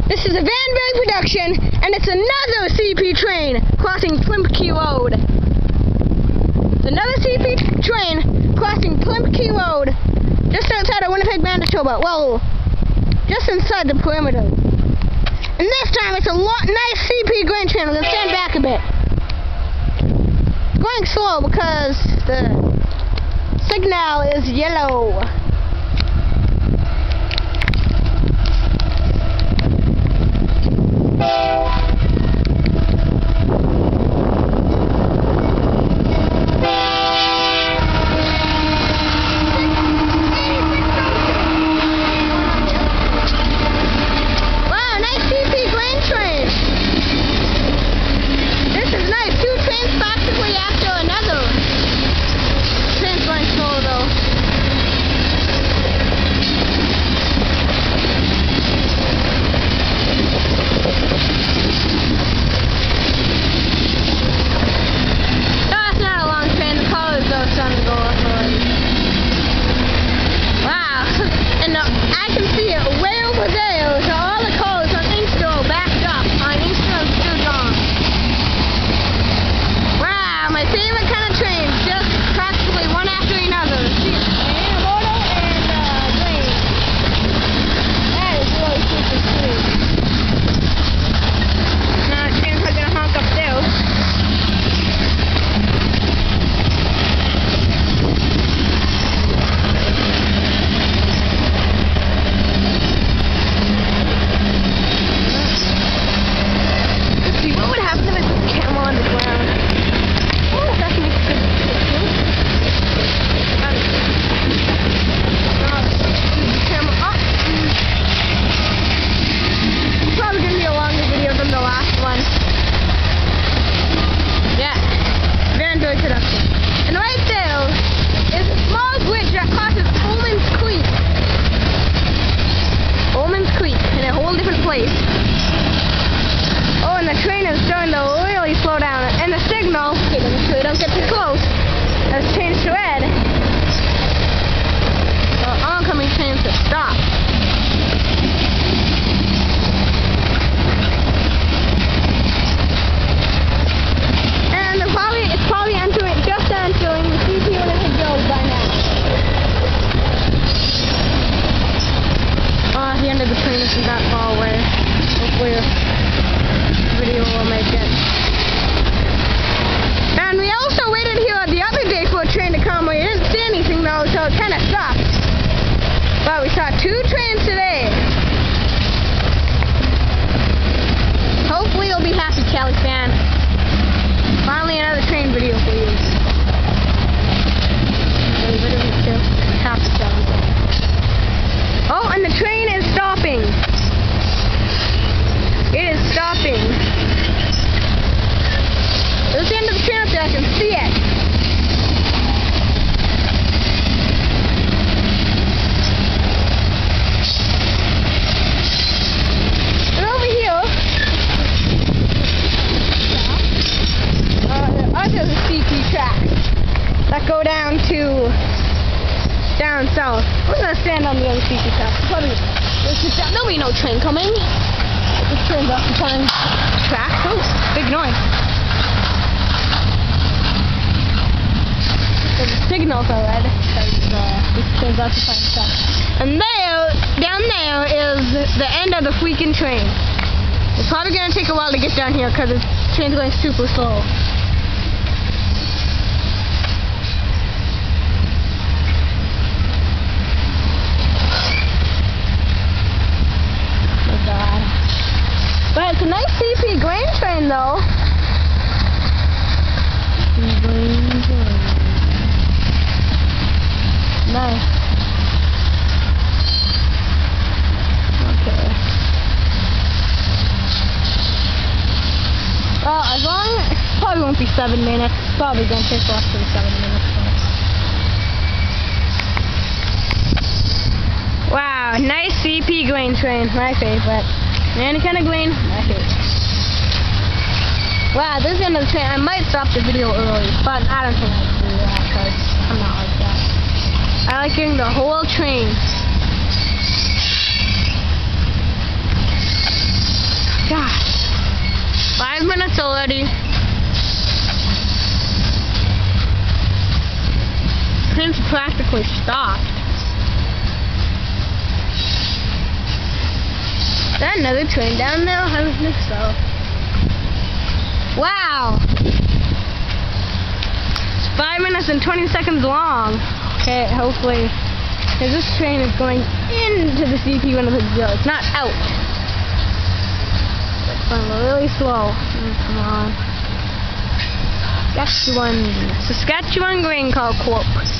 This is a Vanberg production, and it's another CP train crossing Plimpkey Road. It's another CP train crossing Plimpkey Road, just outside of Winnipeg, Manitoba. Well, just inside the perimeter. And this time it's a nice CP grain train. We're gonna stand back a bit. It's going slow because the signal is yellow. Oh, and the train is starting to really slow down, and the signal, okay, so we don't get too close, has changed to red. So oncoming trains to stop. And it's probably just entering the CP Winnipeg Road by now. The end of the train isn't that far away. Hopefully the video will make it. And we also waited here the other day for a train to come. We didn't see anything though, so it kind of sucked. But we saw 2 trains today. Hopefully you'll be happy, Cali fan. Finally another train video for you. Happy, Cali. Oh, and the train is stopping. It is stopping. There's the end of the train up there. I can see it. And over here, there are the CP tracks that go down south. We're gonna stand on the other CP tracks. There'll be no train coming. This train's occupying track. Oh, big noise. So the signals are red because this train's occupying track. And down there is the end of the freaking train. It's probably gonna take a while to get down here because the train's going super slow. But it's a nice CP grain train though. Nice. Okay. Well, as long as it probably won't be 7 minutes. Probably gonna take less than 7 minutes. Wow, nice CP grain train, my favorite. Any kind of grain, my favorite. Wow, this is the end of the train. I might stop the video early, but I don't think I can do that because I'm not like that. I like getting the whole train. Is that another train down there? I don't think so. Wow! It's 5 minutes and 20 seconds long. Okay, hopefully. Because this train is going into the CP when it's go. It's not out. It's going really slow. Come on. Saskatchewan Grain Car Corp.